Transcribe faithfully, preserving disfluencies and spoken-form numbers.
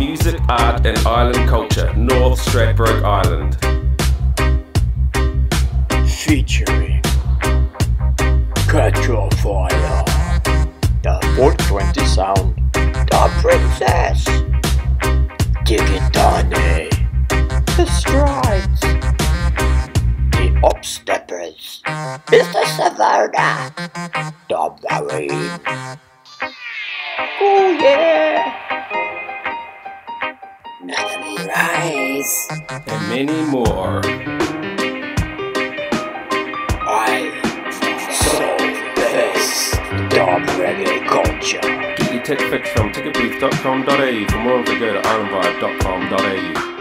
music, art and island culture, North Stradbroke Island. Featuring Catch Your Fire, the four twenty sound, the Princess, Digitani, the Strides, the Upsteppers, Mister Savona, the Marine. Oh yeah! Natalie Rice, And many more. I so best dub reggae culture. Get your tech fix from ticket booth dot com dot a u. For more info, go to island vibe dot com dot a u.